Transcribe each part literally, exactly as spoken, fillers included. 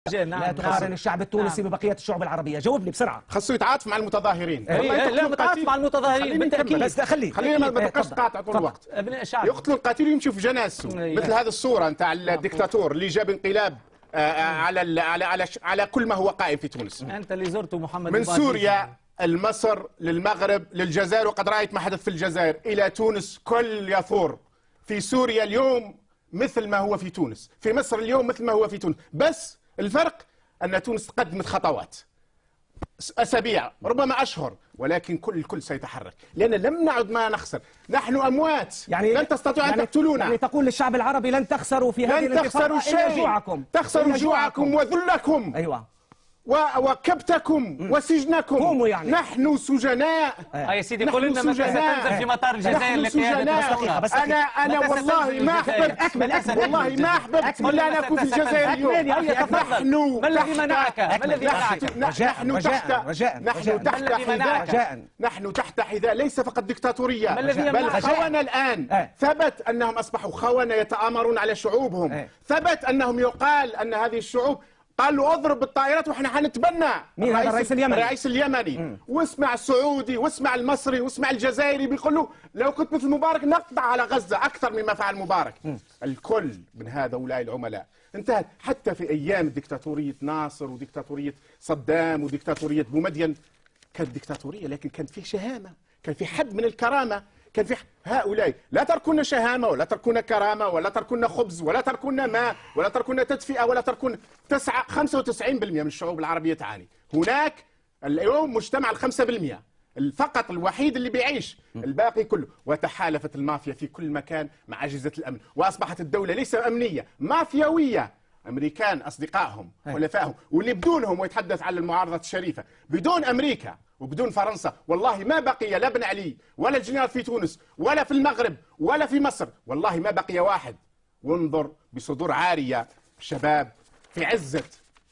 نعم لا تقارن نعم. الشعب التونسي نعم. ببقية الشعوب العربية. جاوبني بسرعة. خصو يتعاطف مع المتظاهرين. والله لا متعاطف مع المتظاهرين بالتأكيد. بس خلي خلينا ما تبقاش تقاطع طول الوقت. ابناء الشعب يقتلوا القتيل ويمشوا في جنازته. مثل هذه الصورة نتاع الدكتاتور اللي جاب انقلاب على على على على كل ما هو قائم في تونس. أنت اللي زرته محمد من سوريا لمصر للمغرب للجزائر، وقد رأيت ما حدث في الجزائر، إلى تونس كل يثور. في سوريا اليوم مثل ما هو في تونس، في مصر اليوم مثل ما هو في تونس، بس الفرق أن تونس قدمت خطوات، أسابيع ربما أشهر، ولكن كل الكل سيتحرك، لأن لم نعد ما نخسر. نحن أموات، يعني لن تستطيعوا يعني أن تقتلونا. يعني تقول للشعب العربي لن تخسروا في هذه الانتفاضة إلا جوعكم، تخسروا جوعكم وذلكم. أيوة، وكبتكم وسجنكم. يعني. نحن سجناء. آه يا سيدي قول لنا متى ستنزل في مطار الجزائر لقيادة بس انا انا والله ما احببت اكمل اكمل والله ما احببت الا ان اكون في الجزائر اليوم. نحن ما الذي منعك؟ ما الذي منعك؟ نحن تحت نحن تحت حذاء نحن تحت حذاء ليس فقط ديكتاتورية، بل خونة الآن. ثبت أنهم أصبحوا خونة يتآمرون على شعوبهم. ثبت أنهم يقال أن هذه الشعوب قالوا اضرب بالطائرات واحنا حنتبنى. مين هذا الرئيس اليمني؟ الرئيس اليمني. مم. واسمع السعودي واسمع المصري واسمع الجزائري بيقولوا لو كنت مثل مبارك نقطع على غزة أكثر مما فعل مبارك. مم. الكل من هؤلاء العملاء انتهت. حتى في أيام ديكتاتورية ناصر وديكتاتورية صدام وديكتاتورية بومدين كانت ديكتاتورية، لكن كانت فيه شهامة، كان في حد من الكرامة. كان في هؤلاء لا تركون شهامة ولا تركون كرامة ولا تركون خبز ولا تركون ماء ولا تركون تدفئة ولا تركون تسعة خمسة وتسعين بالمئة من الشعوب العربية تعاني. هناك اليوم مجتمع الخمسة بالمئة فقط الوحيد اللي بيعيش، الباقي كله. وتحالفت المافيا في كل مكان مع أجهزة الأمن، وأصبحت الدولة ليس أمنية، مافياوية. أمريكان أصدقائهم حلفائهم، واللي بدونهم، ويتحدث عن المعارضة الشريفة، بدون أمريكا وبدون فرنسا والله ما بقي لا بن علي ولا الجنرال في تونس ولا في المغرب ولا في مصر، والله ما بقي واحد. وانظر بصدور عارية شباب في عزة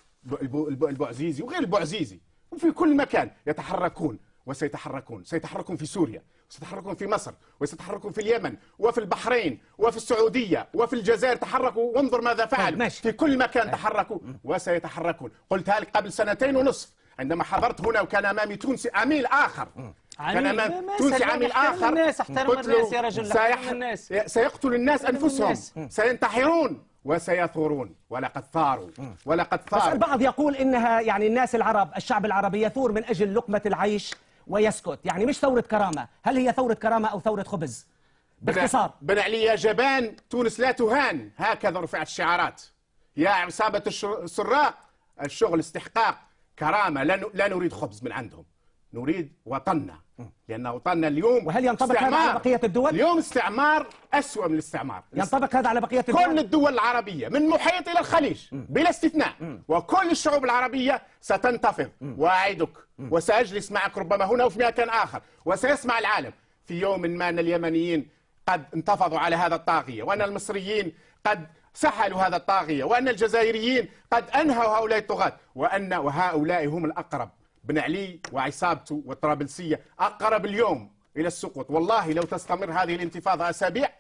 البوعزيزي وغير البوعزيزي وفي كل مكان يتحركون وسيتحركون. سيتحركون في سوريا وسيتحركون في مصر وسيتحركون في اليمن وفي البحرين وفي السعودية وفي الجزائر. تحركوا وانظر ماذا فعلوا في كل مكان. تحركوا وسيتحركون. قلتها لك قبل سنتين ونصف عندما حضرت هنا وكان أمامي تونسي عميل آخر، كان أمام تونسي عميل آخر. الناس احترم الناس يا رجل، سيح... الناس سيقتل الناس أنفسهم، سينتحرون وسيثورون. ولقد ثاروا ولقد ثاروا. بس البعض يقول إنها يعني الناس العرب، الشعب العربي يثور من أجل لقمة العيش ويسكت، يعني مش ثورة كرامة. هل هي ثورة كرامة أو ثورة خبز؟ باختصار. بن علي يا جبان، تونس لا تهان، هكذا رفعت الشعارات. يا عصابة السراق، الشغل استحقاق، كرامة. لا نريد خبز من عندهم، نريد وطننا، لأن وطننا اليوم. وهل ينطبق هذا على بقية الدول؟ اليوم استعمار أسوأ من الاستعمار. ينطبق هذا على بقية الدول؟ كل الدول العربية من محيط إلى الخليج بلا استثناء، وكل الشعوب العربية ستنتفض. وأعدك وسأجلس معك ربما هنا وفي مكان آخر، وسيسمع العالم في يوم ما أن اليمنيين قد انتفضوا على هذا الطاغية، وأن المصريين قد سحلوا هذا الطاغية، وأن الجزائريين قد أنهوا هؤلاء الطغاة، وأن وهؤلاء هم الأقرب. بن علي وعصابته والطرابلسية أقرب اليوم إلى السقوط. والله لو تستمر هذه الانتفاضة أسابيع،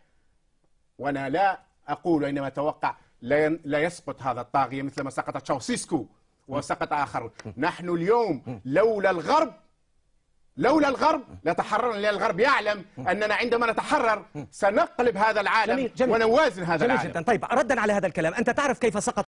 وأنا لا أقول إنما أتوقع، لا يسقط هذا الطاغية مثل ما سقط تشاوسيسكو وسقط آخر. نحن اليوم لولا الغرب لولا الغرب لتحررنا، لأن الغرب يعلم أننا عندما نتحرر سنقلب هذا العالم. جميل جميل ونوازن هذا جميل العالم. جدا. طيب ردا على هذا الكلام، أنت تعرف كيف سقط